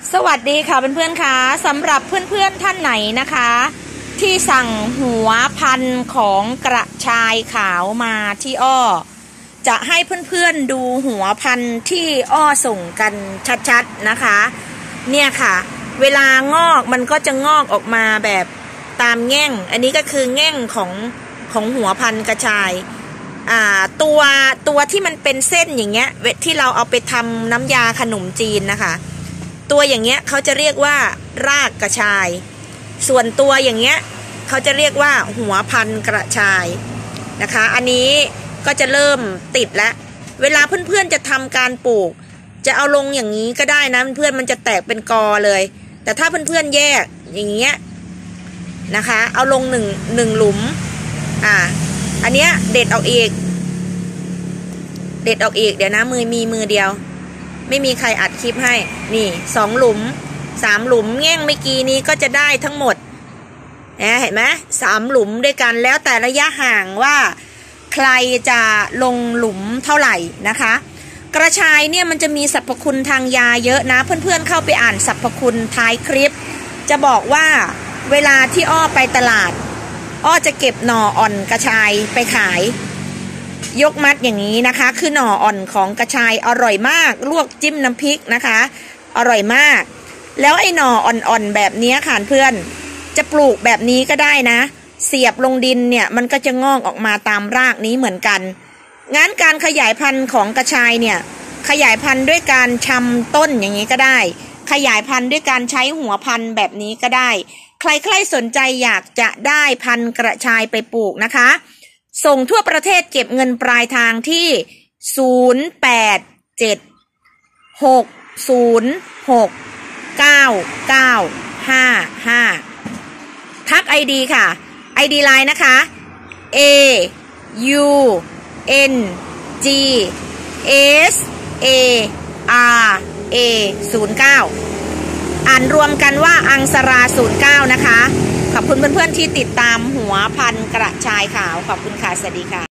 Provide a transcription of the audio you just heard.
สวัสดีค่ะเพื่อนๆค่ะสำหรับเพื่อนๆท่านไหนนะคะที่สั่งหัวพันธุ์ของกระชายขาวมาที่อ้อจะให้เพื่อนๆดูหัวพันธุ์ที่อ้อส่งกันชัดๆนะคะเนี่ยค่ะเวลางอกมันก็จะงอกออกมาแบบตามแง่งอันนี้ก็คือแง่งของหัวพันธุ์กระชายตัวที่มันเป็นเส้นอย่างเงี้ยที่เราเอาไปทำน้ำยาขนมจีนนะคะตัวอย่างเงี้ยเขาจะเรียกว่ารากกระชายส่วนตัวอย่างเงี้ยเขาจะเรียกว่าหัวพันธุ์กระชายนะคะอันนี้ก็จะเริ่มติดแล้วเวลาเพื่อนๆจะทำการปลูกจะเอาลงอย่างนี้ก็ได้นะเพื่อนมันจะแตกเป็นกอเลยแต่ถ้าเพื่อนๆแยกอย่างเงี้ยนะคะเอาลงหนึ่งหลุมอันเนี้ยเด็ดออกอีกเดี๋ยวนะมีมือเดียวไม่มีใครอัดคลิปให้นี่2 หลุม 3 หลุมแง่งเมื่อกี้นี้ก็จะได้ทั้งหมดเห็นไหม3 หลุมด้วยกันแล้วแต่ระยะห่างว่าใครจะลงหลุมเท่าไหร่นะคะกระชายเนี่ยมันจะมีสรรพคุณทางยาเยอะนะเพื่อนๆเข้าไปอ่านสรรพคุณท้ายคลิปจะบอกว่าเวลาที่อ้อไปตลาดอ้อจะเก็บหน่ออ่อนกระชายไปขายยกมัดอย่างนี้นะคะคือหน่ออ่อนของกระชายอร่อยมากลวกจิ้มน้ำพริกนะคะอร่อยมากแล้วไอ้หน่ออ่อนๆแบบนี้ค่ะเพื่อนจะปลูกแบบนี้ก็ได้นะเสียบลงดินเนี่ยมันก็จะงอกออกมาตามรากนี้เหมือนกันงั้นการขยายพันธุ์ของกระชายเนี่ยขยายพันธุ์ด้วยการชำต้นอย่างนี้ก็ได้ขยายพันธุ์ด้วยการใช้หัวพันธุ์แบบนี้ก็ได้ใครๆสนใจอยากจะได้พันธุ์กระชายไปปลูกนะคะส่งทั่วประเทศเก็บเงินปลายทางที่0876069955ทัก ID ค่ะ ID ไลน์นะคะ AUNGSARA09อ่านรวมกันว่าอังสรา09นะคะขอบคุณเพื่อนๆที่ติดตามหัวพันธุ์กระชายขาวขอบคุณค่ะสวัสดีค่ะ